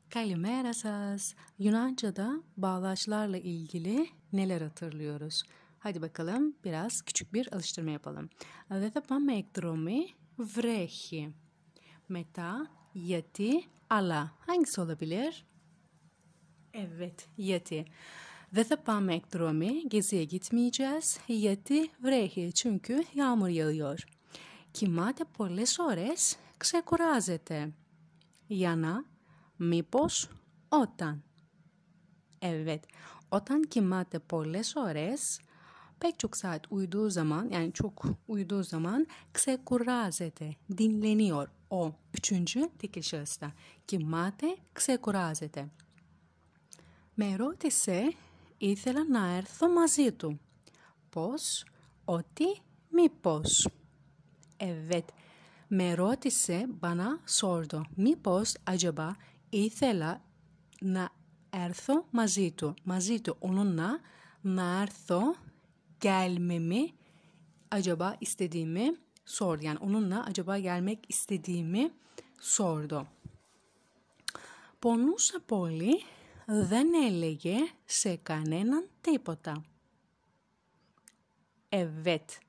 Kalimera σας. Yunanca'da bağlaçlarla ilgili neler hatırlıyoruz? Hadi bakalım biraz küçük bir alıştırma yapalım. Δεν θα πάμε εκδρομή, βρέχει. Μετά, γιατί, αλλά. Hangisi olabilir? Evet, γιατί. Δεν θα πάμε εκδρομή, geziye gitmeyeceğiz. Γιατί βρέχει, çünkü yağmur yağıyor. Κοιμάται πολλές ώρες, ξεκουράζεται. Για να, μήπως, όταν. Evet, όταν κοιμάται πολλές ώρες, pek çok saat uyuduğu zaman, yani çok uyuduğu zaman ξεκουράζεται, dinleniyor. O üçüncü tekil şahısta. Κοιμάται, ξεκουράζεται. Με ρώτησε, ήθελα να έρθω μαζί του. Πώς, ότι, μήπως. Evet, με ρώτησε, bana sordu. Mipos, acaba, ήθελα να έρθω μαζί του. Μαζί του, onunla, να έρθω, gelmemi, acaba istediğimi sordu. Yani onunla acaba gelmek istediğimi sordu. Πονούσε πολύ, δεν έλεγε σε κανέναν τίποτα. Evet.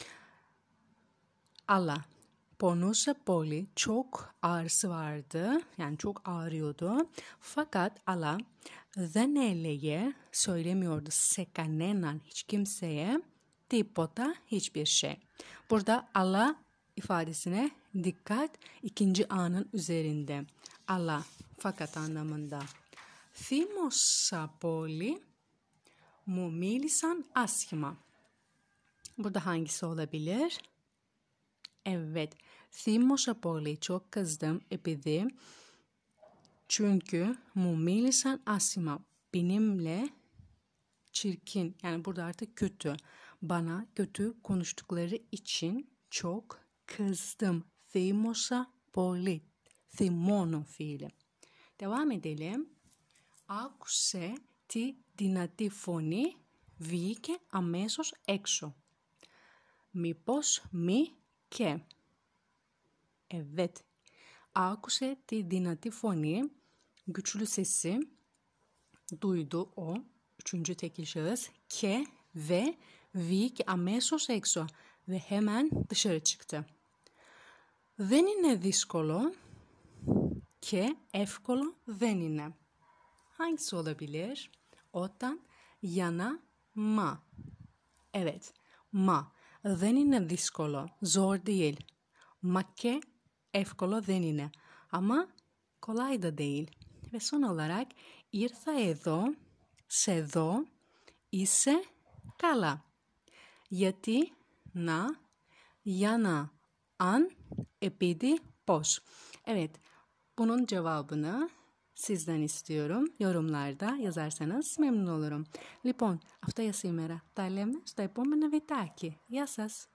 Αλλά πονούσε πολύ, çok ağrısı vardı, yani çok ağrıyordu. Fakat ala δεν έλεγε, söylemiyordu se κανέναν, hiç kimseye, τίποτα, hiçbir şey. Burada ala ifadesine dikkat, ikinci a'nın üzerinde. Αλλά, fakat anlamında. Θύμωσα πολύ, μου μίλησαν άσχημα. Burada hangisi olabilir? Evet, θύμωσα πολύ, çok kızdım επειδή, çünkü mu μίλησαν άσχημα, benimle çirkin, yani burada artık kötü, bana kötü konuştukları için çok kızdım. Θύμωσα πολύ, θυμώνω fiili. Devam edelim. Άκουσε τη δυνατή φωνή, βγήκε αμέσως έξω. Μήπως μη και. Evet. Άκουσε τη δυνατή φωνή, güçlü sesi, duydu o, üçüncü tekil şahıs, ke ve βγήκε αμέσως έξω ve hemen dışarı çıktı. Δεν είναι δύσκολο και εύκολο δεν είναι. Hangisi olabilir? Όταν, yana, ma. Evet, ma. Δεν είναι δύσκολο, zor değil. Ma ke, εύκολο δεν είναι. Ama kolay da değil. Ve son olarak, ήρθα εδώ, σε δω, είσαι καλά. Γιατί, να, για να, an, επειδή, πώς. Evet, bunun cevabını sizden istiyorum. Yorumlarda yazarsanız memnun olurum. Λοιπόν, αυτά για σήμερα. Τα λέμε στο επόμενο βιντεάκι. Γεια σας!